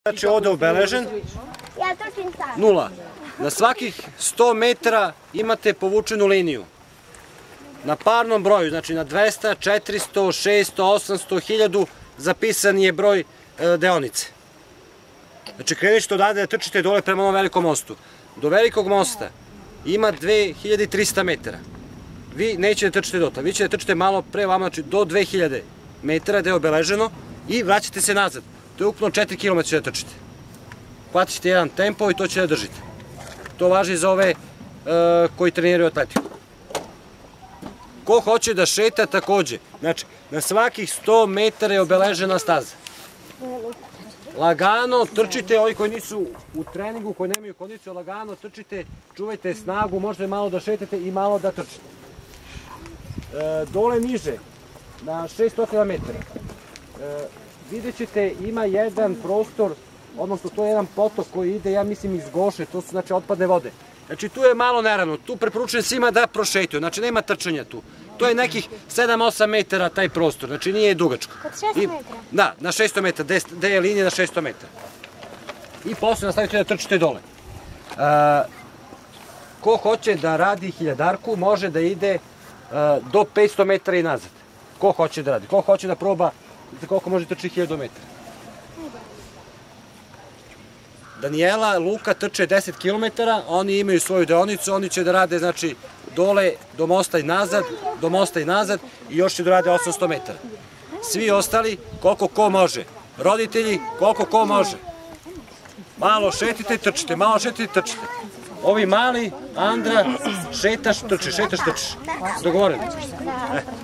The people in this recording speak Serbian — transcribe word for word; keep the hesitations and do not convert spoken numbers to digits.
Znači ovdje je obeležen, nula. Na svakih sto metara imate povučenu liniju. Na parnom broju, znači na dvesta, četiristo, šesto, osamsto, hiljadu zapisan je broj deonice. Znači krenut ćete odavde da trčite dole prema ovom velikom mostu. Do velikog mosta ima dve hiljade trista metara. Vi nećete da trčite dotle, vi ćete da trčite malo pre vama, znači do dve hiljade metara gde je obeleženo i vraćate se nazad. To je ukupno četiri kilometra ćete da trčite. Hvatit ćete jedan tempo i to ćete da držite. To važi za ove koji treniraju atletiku. Ko hoće da šeta takođe, znači na svakih sto metara je obeležena staza. Lagano trčite, ovi koji nisu u treningu, koji nemaju kondiciju, lagano trčite, čuvajte snagu, možete malo da šetate i malo da trčite. Dole niže, na šesto metara, vidjet ćete ima jedan prostor, odnosno to je jedan potok koji ide, ja mislim, iz Goše, to su znači otpadne vode. Znači tu je malo neravno, tu preporučujem svima da prošetaju, znači nema trčanja tu. To je nekih sedam osam metara taj prostor, znači nije dugačko. Kod šesto metara? Da, na šesto metara, gde je linija na šesto metara. I posle nastavite da trčite dole. Ko hoće da radi hiljadarku, može da ide do petsto metara i nazad. Ko hoće da radi, ko hoće da proba koliko može trči hiljadu metara. Danijela, Luka trče deset kilometara, oni imaju svoju deonicu, oni će da rade znači dole do mosta i nazad, do mosta i nazad i još će da rade osamsto metara. Svi ostali koliko ko može. Roditelji koliko ko može. Malo šetite i trčite, malo šetite i trčite. Ovi mali, Andra, šetaš, trčiš, šetaš, trčiš. Dogovoreno?